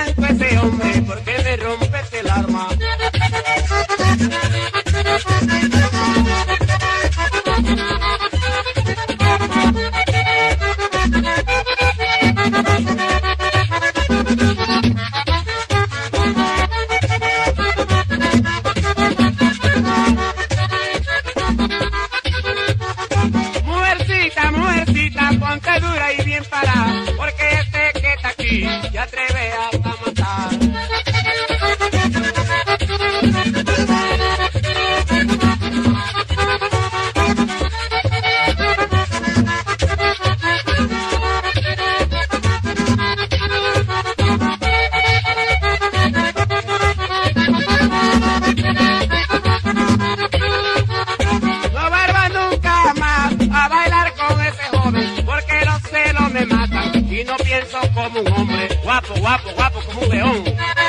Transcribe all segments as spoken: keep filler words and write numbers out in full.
tanto ese hombre, ¿por qué me rompes el alma? Mujercita, mujercita, ponte dura y bien parada, porque este que está aquí te atreve hasta matar. No vuelva nunca más a bailar con ese joven, porque los celos me matan y no pienso como un hombre, guapo, guapo, guapo como un león.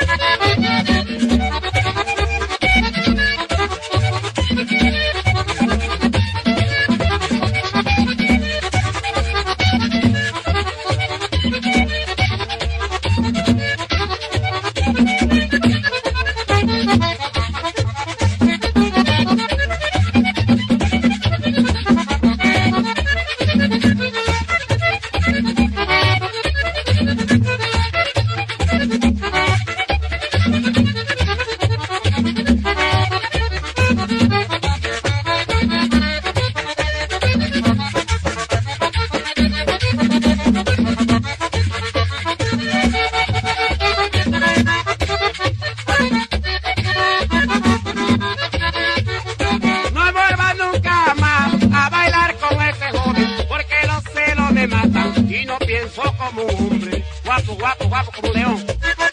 No vuelva nunca más a bailar con ese joven, porque los celos me matan y no pienso como un hombre, guapo, guapo, guapo como un león.